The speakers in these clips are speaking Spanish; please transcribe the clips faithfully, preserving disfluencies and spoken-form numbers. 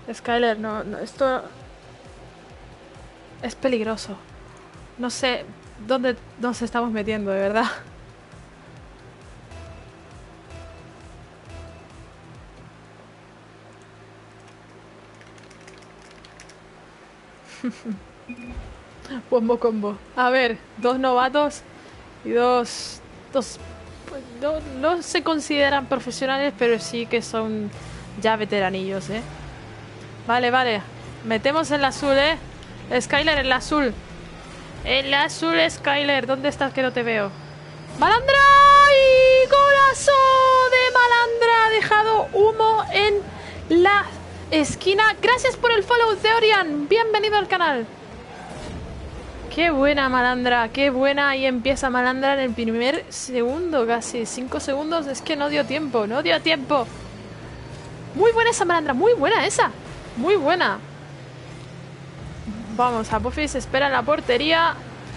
Skyler, no, no, esto es peligroso. No sé dónde nos estamos metiendo, de verdad. Combo, combo. A ver, dos novatos y dos... dos pues, no, no se consideran profesionales, pero sí que son ya veteranillos, ¿eh? Vale, vale. Metemos el azul, ¿eh? Skyler, el azul. El azul, Skyler. ¿Dónde estás que no te veo? ¡Malandra! ¡Y golazo de Malandra! Ha dejado humo en la esquina. Gracias por el follow, Theorian. Bienvenido al canal. Qué buena Malandra, qué buena. Ahí empieza Malandra en el primer segundo, casi cinco segundos. Es que no dio tiempo, no dio tiempo. Muy buena esa Malandra, muy buena esa. Muy buena. Vamos, Apophis espera en la portería.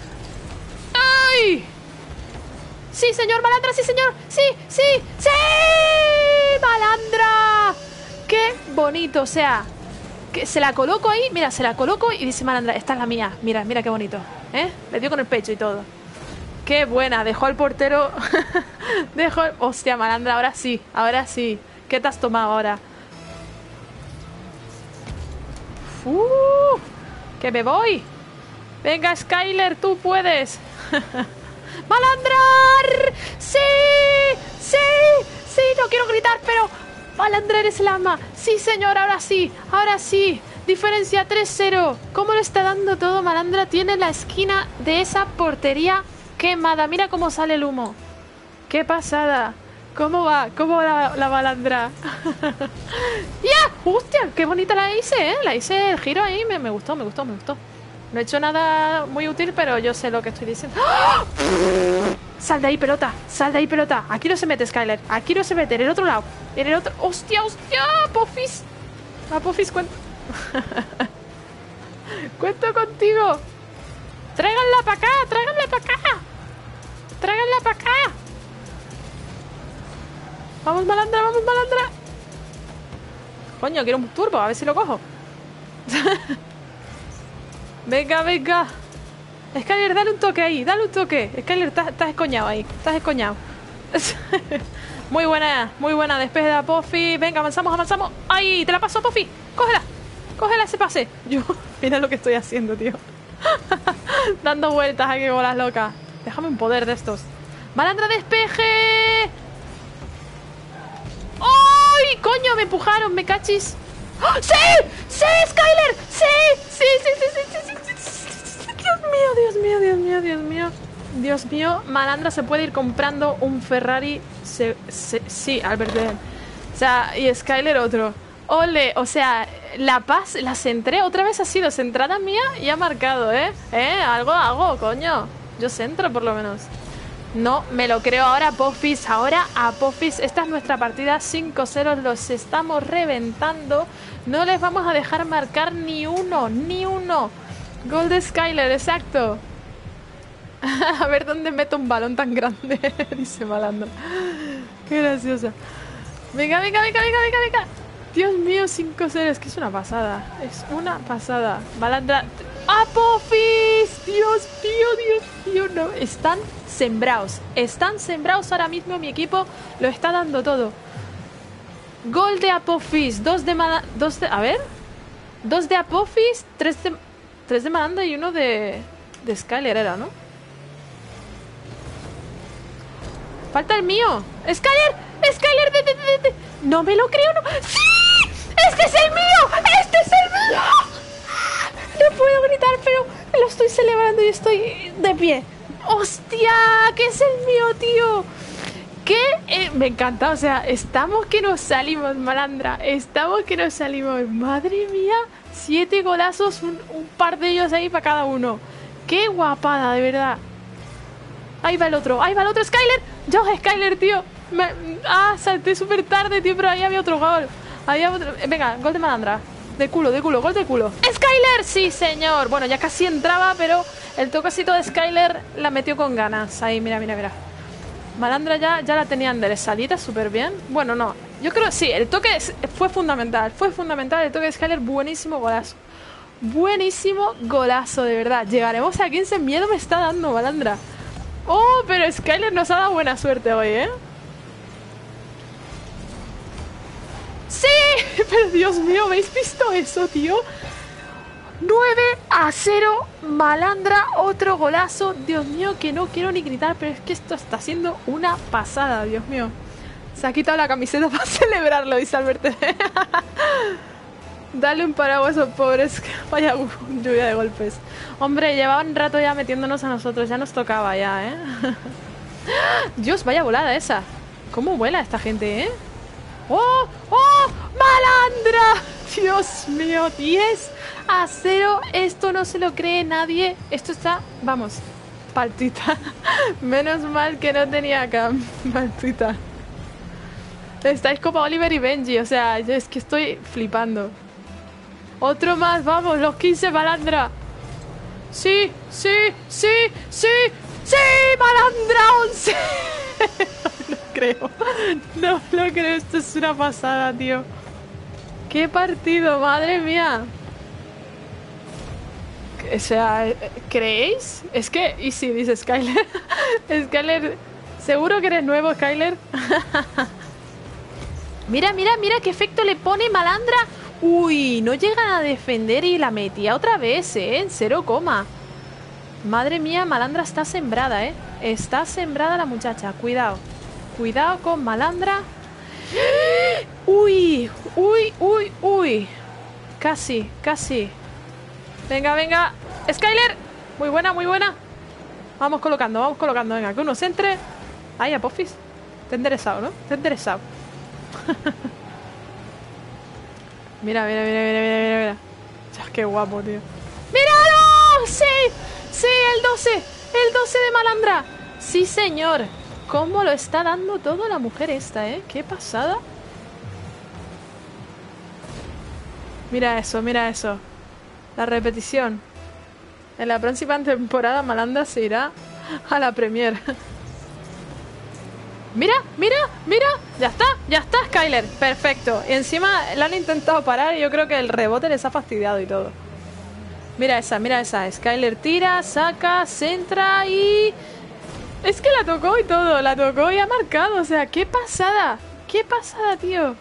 ¡Ay! Sí, señor Malandra, sí, señor. Sí, sí, sí. Malandra. Qué bonito, o sea... que se la coloco ahí, mira, se la coloco y dice Malandra, esta es la mía, mira, mira qué bonito, ¿eh? Le dio con el pecho y todo. Qué buena, dejó al portero, dejó, el... hostia, Malandra, ahora sí, ahora sí. ¿Qué te has tomado ahora? Uh, que me voy. Venga, Skyler, tú puedes. ¡Malandra! ¡Sí! ¡Sí! ¡Sí! No quiero gritar, pero... Malandra, eres el alma. Sí, señor, ahora sí, ahora sí. Diferencia tres cero. ¿Cómo le está dando todo? Malandra tiene la esquina de esa portería quemada. Mira cómo sale el humo. ¡Qué pasada! ¿Cómo va? ¿Cómo va la, la Malandra? ¡Ya! ¡Hostia! ¡Qué bonita la hice, eh! La hice el giro ahí. Me, me gustó, me gustó, me gustó. No he hecho nada muy útil, pero yo sé lo que estoy diciendo. ¡Ah! Sal de ahí, pelota. Sal de ahí, pelota. Aquí no se mete, Skyler. Aquí no se mete. En el otro lado. En el otro... ¡Hostia, hostia! ¡Apophis! Apophis, cuento... cuento contigo. Tráiganla para acá. Tráiganla para acá. Tráiganla para acá. Vamos, Malandra. Vamos, Malandra. Coño, quiero un turbo. A ver si lo cojo. Venga, venga. Skyler, dale un toque ahí, dale un toque. Skyler, estás, estás escoñado ahí, estás escoñado. Muy buena, muy buena despeje de Apophis. Venga, avanzamos, avanzamos. ¡Ay! Te la paso, Apophis. Cógela, cógela ese pase. Yo, mira lo que estoy haciendo, tío. Dando vueltas aquí como las locas. Déjame un poder de estos. Malandra, despeje. ¡Ay! Coño, me empujaron, me cachis. ¡Oh, sí! ¡Sí, Skyler! ¡Sí! ¡Sí, sí, sí, sí, sí, sí, sí, sí! Dios mío, Dios mío, Dios mío, Dios mío. Dios mío, Malandra se puede ir comprando un Ferrari. Se, se, sí, Albert Ben. O sea, y Skyler otro. Ole, o sea, la paz, la centré. Otra vez ha sido centrada mía y ha marcado, ¿eh? ¿Eh? Algo hago, coño. Yo centro, por lo menos. No me lo creo. Ahora Apophis, ahora Apophis. Esta es nuestra partida cinco cero. Los estamos reventando. No les vamos a dejar marcar ni uno, ni uno. Gol de Skyler, exacto. A ver dónde meto un balón tan grande. Dice Malandra. Qué graciosa. Venga, venga, venga, venga, venga, venga. Dios mío, cinco cero. Es que es una pasada. Es una pasada. Malandra. ¡Apophis! Dios mío, Dios mío. No. Están sembrados. Están sembrados ahora mismo. Mi equipo lo está dando todo. Gol de Apophis. Dos de Malandra. Dos de... A ver. Dos de Apophis. Tres de... Tres de Malandra y uno de... De Skyler era, ¿no? Falta el mío. ¡Skyler! ¡Skyler! De, de, de, de. No me lo creo, no. ¡Sí! ¡Este es el mío! ¡Este es el mío! No puedo gritar, pero lo estoy celebrando y estoy de pie. ¡Hostia! ¡Que es el mío, tío! Que eh, me encanta, o sea, estamos que nos salimos, Malandra. Estamos que nos salimos. Madre mía, siete golazos, un, un par de ellos ahí para cada uno. ¡Qué guapada, de verdad! Ahí va el otro, ahí va el otro, Skyler. Yo, Skyler, tío. Me, ah, salté súper tarde, tío, pero ahí había otro gol. Ahí había otro... Venga, gol de Malandra. De culo, de culo, gol de culo. ¡Skyler! Sí, señor. Bueno, ya casi entraba, pero el toquecito de Skyler la metió con ganas. Ahí, mira, mira, mira. Malandra ya, ya la tenía enderezadita súper bien. Bueno, no. Yo creo que sí, el toque es, fue fundamental. Fue fundamental el toque de Skyler. Buenísimo golazo. Buenísimo golazo, de verdad. Llegaremos a quince. Miedo me está dando, Malandra. Oh, pero Skyler nos ha dado buena suerte hoy, ¿eh? ¡Sí! Pero Dios mío, ¿habéis visto eso, tío? nueve a cero, Malandra, otro golazo. Dios mío, que no quiero ni gritar, pero es que esto está siendo una pasada, Dios mío. Se ha quitado la camiseta para celebrarlo, dice Alberto. Dale un paraguas a esos pobres. Vaya lluvia de golpes. Hombre, llevaban un rato ya metiéndonos a nosotros. Ya nos tocaba ya, ¿eh? Dios, vaya volada esa. ¿Cómo vuela esta gente, eh? ¡Oh! ¡Oh! ¡Malandra! Dios mío, diez a cero. Esto no se lo cree nadie. Esto está, vamos, paltita. Menos mal que no tenía acá. Paltita. Estáis como Oliver y Benji. O sea, yo es que estoy flipando. Otro más, vamos, los quince, Malandra. Sí, sí, sí, sí, sí, Malandra, once. No lo creo, no lo creo, esto es una pasada, tío. Qué partido, madre mía. O sea, ¿creéis? Es que, y si dice Skyler. Skyler, ¿seguro que eres nuevo, Skyler? Mira, mira, mira qué efecto le pone Malandra. Uy, no llegan a defender y la metía otra vez, ¿eh? En cero coma. Madre mía, Malandra está sembrada, ¿eh? Está sembrada la muchacha. Cuidado. Cuidado con Malandra. Uy, uy, uy, uy. Casi, casi. Venga, venga. Skyler. Muy buena, muy buena. Vamos colocando, vamos colocando. Venga, que uno se entre. Ahí, Apophis. Te he enderezado, ¿no? Te he enderezado. Mira, mira, mira, mira, mira, mira, mira. Dios, qué guapo, tío. ¡Míralo! ¡Sí! ¡Sí! El doce. El doce de Malandra. Sí, señor. ¿Cómo lo está dando todo la mujer esta, eh? ¡Qué pasada! Mira eso, mira eso. La repetición. En la próxima temporada Malandra se irá a la Premier. Mira, mira, mira. Ya está, ya está, Skyler. Perfecto. Y encima la han intentado parar y yo creo que el rebote les ha fastidiado y todo. Mira esa, mira esa. Skyler tira, saca, centra y... Es que la tocó y todo. La tocó y ha marcado. O sea, qué pasada. Qué pasada, tío.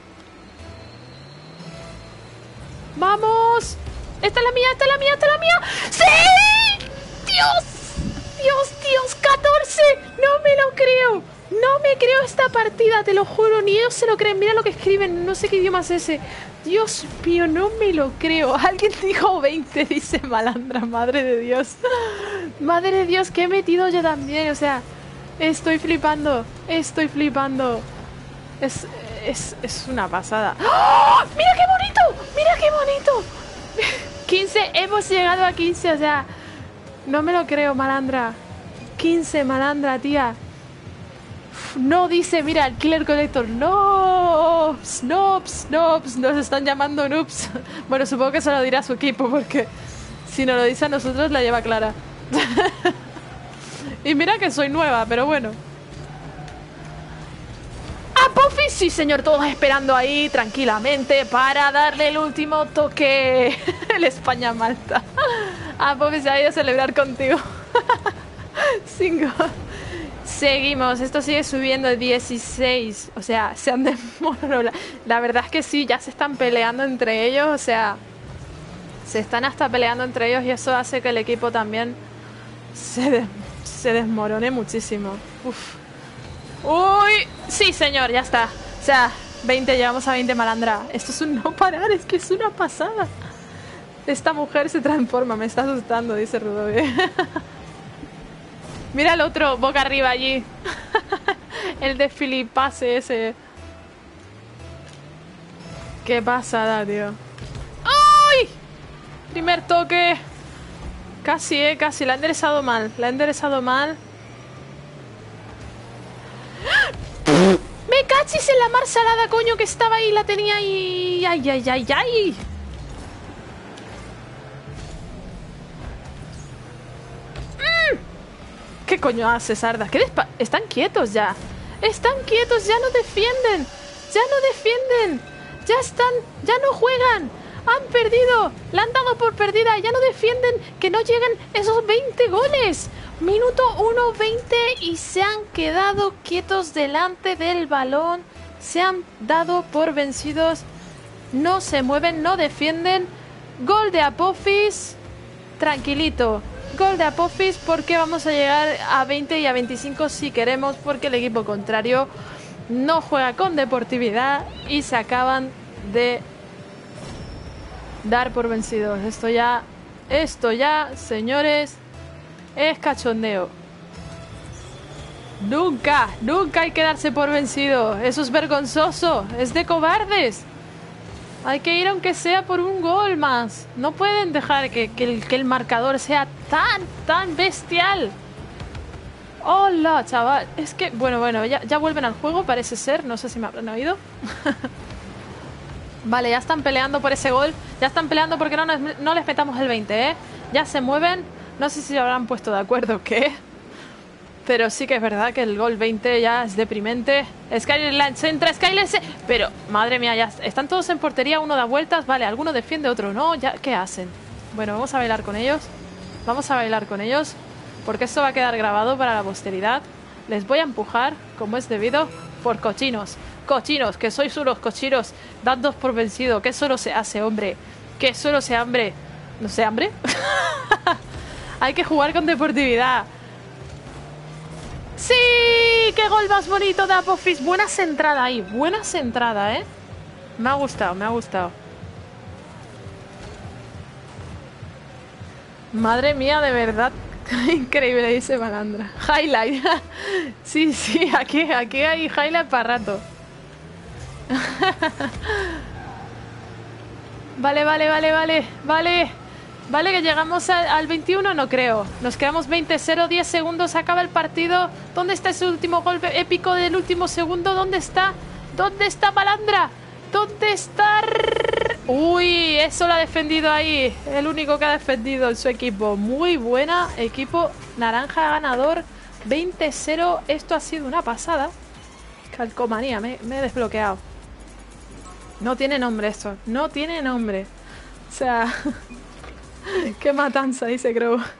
¡Vamos! ¡Esta es la mía, esta es la mía, esta es la mía! ¡Sí! ¡Dios! ¡Dios, Dios! ¡catorce! ¡No me lo creo! No me creo esta partida, te lo juro. Ni ellos se lo creen. Mira lo que escriben. No sé qué idioma es ese. Dios mío, no me lo creo. Alguien dijo veinte, dice Malandra. Madre de Dios. Madre de Dios, que he metido yo también. O sea, estoy flipando. Estoy flipando. Es, es, es una pasada. ¡Oh! ¡Mira qué bonito! ¡Mira qué bonito! quince, hemos llegado a quince. O sea, no me lo creo, Malandra. quince, Malandra, tía. No, dice, mira, el Killer Collector. No, snobs, snobs, nos están llamando noobs. Bueno, supongo que se lo dirá a su equipo, porque si nos lo dice a nosotros la lleva clara. Y mira que soy nueva, pero bueno. Apophis, sí señor, todos esperando ahí tranquilamente para darle el último toque. El España-Malta. Apophis se ha ido a celebrar contigo. Cinco. Seguimos, esto sigue subiendo dieciséis. O sea, se han desmoronado. La, la verdad es que sí, ya se están peleando entre ellos. O sea, se están hasta peleando entre ellos y eso hace que el equipo también se, de, se desmorone muchísimo. Uf. Uy, sí señor, ya está. O sea, veinte, llegamos a veinte, Malandra. Esto es un no parar, es que es una pasada. Esta mujer se transforma, me está asustando, dice Rudove. Mira el otro, boca arriba allí. El de Filipase ese. Qué pasada, tío. ¡Ay! Primer toque. Casi, eh, casi. La he enderezado mal. La he enderezado mal. Me cachis en la mar salada, coño, que estaba ahí. La tenía ahí. Ay, ay, ay, ay. ¿Qué coño haces, Arda? ¿Qué despa- Están quietos ya. Están quietos, ya no defienden. Ya no defienden. Ya están, ya no juegan. Han perdido. La han dado por perdida. Ya no defienden. Que no lleguen esos veinte goles. Minuto uno veinte y se han quedado quietos delante del balón. Se han dado por vencidos. No se mueven, no defienden. Gol de Apophis. Tranquilito. Gol de Apophis porque vamos a llegar a veinte y a veinticinco si queremos, porque el equipo contrario no juega con deportividad y se acaban de dar por vencidos. Esto ya, esto ya, señores, es cachondeo. Nunca, nunca hay que darse por vencido. Eso es vergonzoso, es de cobardes. Hay que ir aunque sea por un gol más. No pueden dejar que, que, el, que el marcador sea tan, tan bestial. Hola, chaval. Es que, bueno, bueno, ya, ya vuelven al juego, parece ser. No sé si me habrán oído. Vale, ya están peleando por ese gol. Ya están peleando porque no, nos, no les metamos el veinte, ¿eh? Ya se mueven. No sé si se habrán puesto de acuerdo o qué. Pero sí que es verdad que el gol veinte ya es deprimente. Skyler la centra, Skyler se... Pero, madre mía, ya están todos en portería. Uno da vueltas, vale, alguno defiende, otro no. Ya, ¿qué hacen? Bueno, vamos a bailar con ellos. Vamos a bailar con ellos, porque esto va a quedar grabado para la posteridad. Les voy a empujar, como es debido, por cochinos. Cochinos, que sois unos cochinos. Dándos por vencido. ¿Qué solo se hace, hombre? ¿Qué solo se hambre? ¿No se hambre? Hay que jugar con deportividad. ¡Sí! ¡Qué gol más bonito de Apophis! Buena centrada ahí, buena centrada, ¿eh? Me ha gustado, me ha gustado. Madre mía, de verdad. Increíble, dice Malandra. Highlight. Sí, sí, aquí, aquí hay highlight para rato. Vale, vale, vale, vale, vale. Vale, que llegamos a, al veintiuno, no creo. Nos quedamos veinte cero, diez segundos, acaba el partido. ¿Dónde está ese último golpe épico del último segundo? ¿Dónde está? ¿Dónde está Malandra? ¿Dónde está? Uy, eso lo ha defendido ahí. El único que ha defendido en su equipo. Muy buena, equipo naranja ganador. veinte cero, esto ha sido una pasada. Calcomanía, me, me he desbloqueado. No tiene nombre esto, no tiene nombre. O sea... Qué matanza, dice Crow.